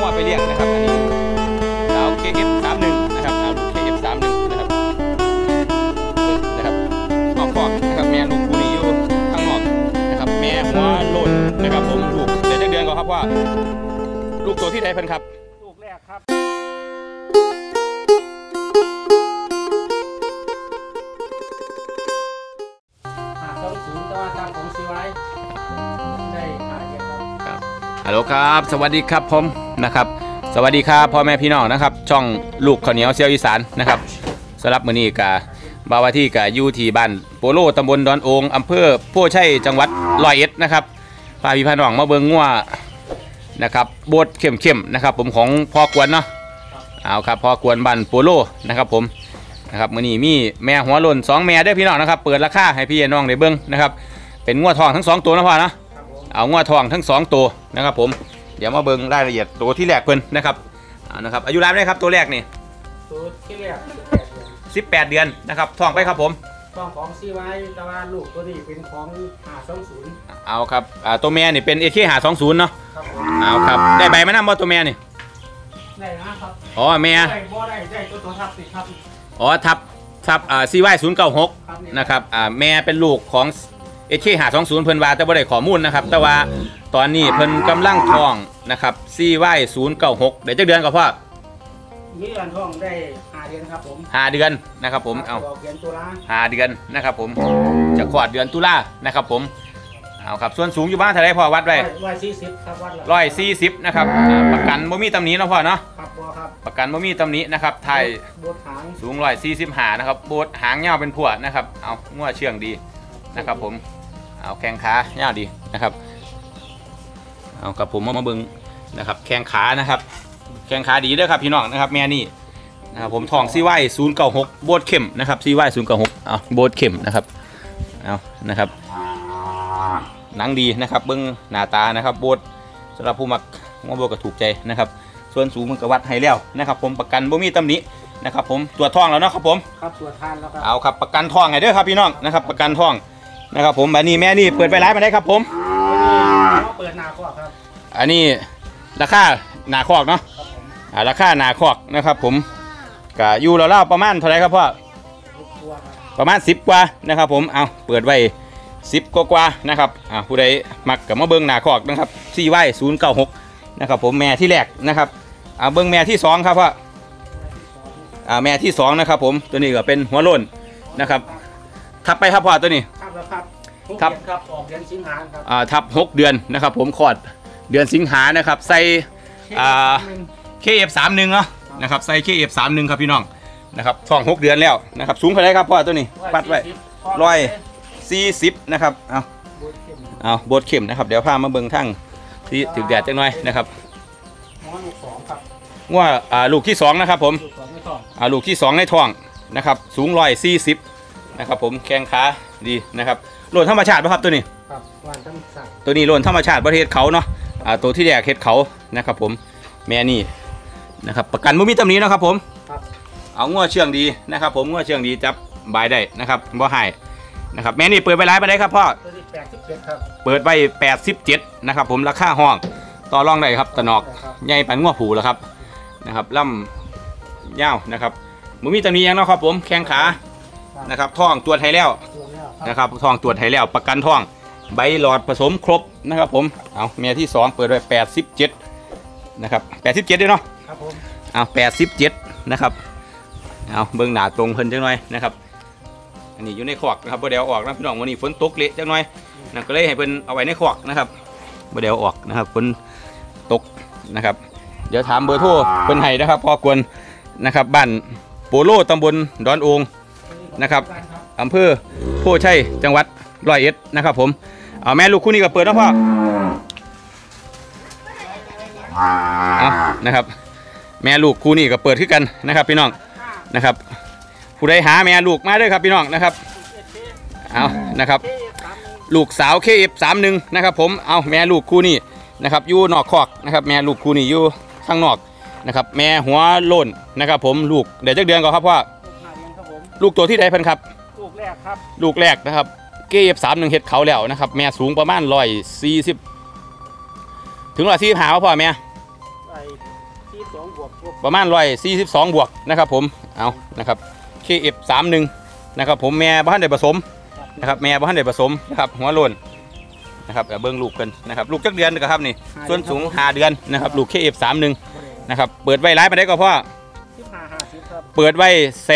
ไปเลี้ยงนะครับอันนี้สาว KF31 นะครับเอาลูก KF31 นะครับนะครับออกคอกนะครับแม่ลูกคู่นี้อยู่ข้างนอกนะครับแม่หัวโลนนะครับผมลูกเดือนก่อนครับว่าลูกตัวที่ใดเพิ่นครับลูกแรกครับ0ตัวตามของซีไว้ได้ครับฮัลโหลครับสวัสดีครับผมนะครับสวัสดีครับพ่อแม่พี่น้องนะครับช่องลูกข้าวเหนียวเซียวอีสานนะครับสำหรับมื้อนี้กะบาวาที่กะอยู่ที่บ้านโปโลตำบลดอนโองอำเภอโพชัยจังหวัด101นะครับพาพี่พี่น้องมาเบิ่งงัวนะครับโบดเข้มนะครับผมของพ่อกวนเนาะเอาครับพ่อกวนบ้านโปโลนะครับผมนะครับมื้อนี้มีแม่หัวโล้น2แม่ได้พี่น้องนะครับเปิดราคาให้พี่น้องได้เบิ่งนะครับเป็นงัวทองทั้ง2ตัวนะพ่อนะเอางัวทองทั้ง2ตัวนะครับผมเดี๋ยวมาเบิ่งรายละเอียดตัวที่แรกเพิ่นนะครับนะครับอายุรายได้ครับตัวแรกนี่ตัวที่แรก 18 เดือนนะครับทองไปครับผมทองของซีไว้แต่ว่าลูกตัวนี้เป็นของ520 เอาครับตัวแม่นี่เป็น AK520เนาะเอาครับได้ใบมะนาวบ่ตัวแม่นี่ได้นะครับอ๋อแม่ได้บ่ได้ตัวทับติดครับอ๋อทับCY096นะครับแม่เป็นลูกของ AK520 เพิ่นว่าแต่บ่ได้ข้อมูลนะครับแต่ว่าตอนนี้เพิ่นกำลังท้องนะครับ CY096เดี๋ยวจักเดือนก็พ่อมีเดือนท้องได้5เดือนครับผม 5 เดือนนะครับผมเอาเดือนตุลา 5 เดือนนะครับผมจะคลอดเดือนตุลานะครับผมเอาครับส่วนสูงอยู่บ้านเท่าไรพ่อวัดไว้ 140ครับวัด 140นะครับประกันบ่มีตำหนิเนาะพ่อเนาะครับบ่ครับประกันบ่มีตำหนินะครับไทยโบดหางสูง145นะครับโบดหางยาวเป็นผัวนะครับเอางัวเชื่องดีนะครับผมเอาแข้งขายาวดีนะครับเอากับผมมาเบิ่งนะครับแข้งขานะครับแข้งขาดีด้วยครับพี่น้องนะครับแม่นี่นะครับผมทองCY096โบดเข้มนะครับCY096เอาโบดเข้มนะครับเอานะครับหนังดีนะครับเบิ้งหน้าตานะครับโบดสำหรับผู้มักงัวโบดก็ถูกใจนะครับส่วนสูงมันก็วัดให้แล้วนะครับผมประกันบ่มีตำหนินะครับผมตรวจท้องแล้วเนาะครับผมครับตรวจทานแล้วครับเอาครับประกันท้องให้เด้อครับพี่น้องนะครับประกันท้องนะครับผมอันนี้แม่นี่เปิดไปร้านมาได้ครับผมเปิดหน้าคอกครับอันนี้ราคาหน้าคอกเนาะราคาหน้าคอกนะครับผมก็อยู่ราวๆประมาณเท่าไหร่ครับพ่อประมาณ10กว่านะครับผมเอาเปิดไว้10กว่านะครับผู้ใดมักกับมาเบิ้งหน้าคอกนะครับCY096นะครับผมแม่ที่แรกนะครับเบิ้งแม่ที่2ครับพ่อแม่ที่2นะครับผมตัวนี้ก็เป็นหัวโล้นนะครับทับไปครับพ่อตัวนี้ทับออกเดือนสิงหาครับทับ6 เดือนนะครับผมคลอดเดือนสิงหานะครับใส่KF31เนาะนะครับใส่ KF31ครับพี่น้องนะครับท้อง6 เดือนแล้วนะครับสูงเท่าไรครับพ่อตัวนี้ปัดไว้140นะครับเอาโบดเข็มนะครับเดี๋ยวพามาเบิ่งทั้งที่ถึงแดดจังหน่อยนะครับว่าลูกที่2นะครับผมลูกที่2ในท้องนะครับสูง140นะครับผมแข้งขาดีนะครับโลนธรรมชาติป่ะครับตัวนี้ครับธรรมชาติตัวนี้โลนธรรมชาติประเทศเขาเนาะตัวที่แดกเฮ็ดเขานะครับผมแม่นี่นะครับประกันบ่มีตำหนินะครับผมเอางัวเชื่องดีนะครับผมงัวเชื่องดีจับบายได้นะครับบ่ให้นะครับแม่นี่เปิดไปร้ายไปได้ครับพ่อ 87ครับเปิดไป87นะครับผมราคาห้องต่อรองได้ครับตะนอกใหญ่ปานงัวผูแล้วครับนะครับล่ำยาวนะครับบ่มีตำหนิยังเนาะครับผมแข้งขานะครับท้องตรวจให้แล้วนะครับท้องตรวจให้แล้วประกันท้องใบหลอดผสมครบนะครับผมเอาแม่ที่2เปิดไว้87นะครับ87ด้วยเนาะครับผมเอา87นะครับเอาเบิ่งหน้าตรงเพิ่นจังหน่อยนะครับอันนี้อยู่ในคอกนะครับบ่ได้เอาออกนะพี่น้องวันนี้ฝนตกเละจังหน่อยนั่นก็เลยให้เพิ่นเอาไว้ในคอกนะครับบ่ได้เอาออกนะครับฝนตกนะครับเดี๋ยวถามเบอร์โทรเพิ่นให้นะครับพอกวนนะครับบ้านโปโลตำบลดอนโองนะครับอำเภอโพชัยจังหวัด101นะครับผมเอาแม่ลูกคู่นี้ก็เปิดนะพ่อนะครับแม่ลูกคู่นี้ก็เปิดขึ้นกันนะครับพี่น้องนะครับผู้ใดหาแม่ลูกมาด้วยครับพี่น้องนะครับเอานะครับลูกสาว KF31นะครับผมเอาแม่ลูกคู่นี้นะครับอยู่นอกคอกนะครับแม่ลูกคู่นี้อยู่ข้างนอกนะครับแม่หัวโล้นนะครับผมลูกเดี๋ยวจักเดือนก่อนครับพ่อลูกตัวที่ใดเพิ่นครับลูกแรกครับลูกแรกนะครับKF31เฮ็ดเขาแล้วนะครับแม่สูงประมาณ140ถึง145พ่อแม่ 42บวกประมาณ142บวกนะครับผมเอานะครับ KF31 นะครับผมแม่บ้านได้ผสมนะครับแม่บ้านได้ผสมนะครับหัวโลนนะครับเบิ้งลูกกันนะครับลูกจักเดือนนะครับนี่ส่วนสูง5 เดือนนะครับลูก KF31นะครับเปิดไว้ร้ายไปได้ก็พ่อ 15-50ครับเปิดไว้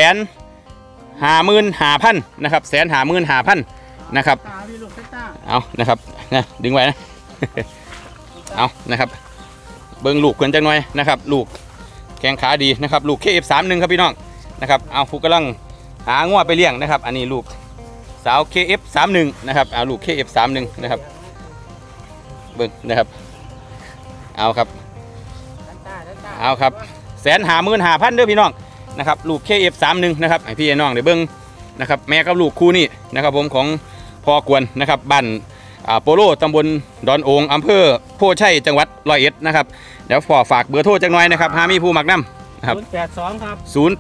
155,000นะครับ155,000นะครับตาพี่ลูกตาเอานะครับนะดึงไว้นะ เอานะครับเบิ้งลูกกันจังหน่อยนะครับลูกแข้งขาดีนะครับลูก KF31ครับพี่น้องนะครับเอาผู้กำลังหางัวไปเลี้ยงนะครับอันนี้ลูกสาว KF31นะครับเอาลูก KF31นะครับเบิ้งนะครับเอาครับเอาครับ155,000เด้อพี่น้องนะครับลูก KF31นะครับให้พี่น้องเดี๋ยวเบิ้งนะครับแม่กับลูกคู่นี้นะครับผมของพ่อกวนนะครับบ้านโปโลตำบลดอนโองอำเภอโพชัยจังหวัด101นะครับเดี๋ยวฝากเบอร์โทรจังหน่อยนะครับหามีผู้มักน้ำนะครับ 082ครับ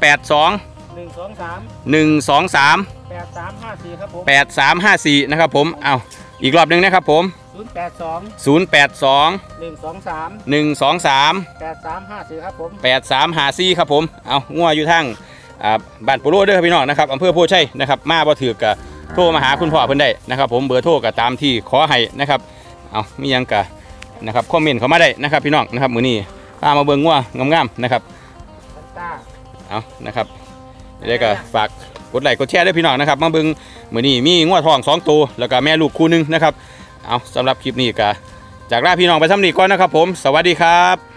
082 123 123 8354ครับผม 8354นะครับผมเอาอีกรอบหนึ่งนะครับผม 082 082 123 123 8354ครับผม 8354ครับผมเอางัวอยู่ทางบ้านโปโลเด้อพี่น้องนะครับอำเภอโพชัยนะครับมาบ่ถือกับโทรมาหาคุณพ่อเพิ่นได้นะครับผมเบอร์โทรก็ตามที่ขอให้นะครับเอามียังกะนะครับคอมเมนต์เข้ามาได้นะครับพี่น้องนะครับมื้อนี้พามาเบิ่งงัวงามๆนะครับเอานะครับเดี๋ยวก็ฝากกดไลค์กดแชร์ด้วยพี่น้องนะครับมาเบิ่งมื้อนี้มีงัวทอง2ตัวแล้วก็แม่ลูกคู่หนึงนะครับเอาสำหรับคลิปนี้ก็จากลาพี่น้องไปซ้ำนี้ก่อนนะครับผมสวัสดีครับ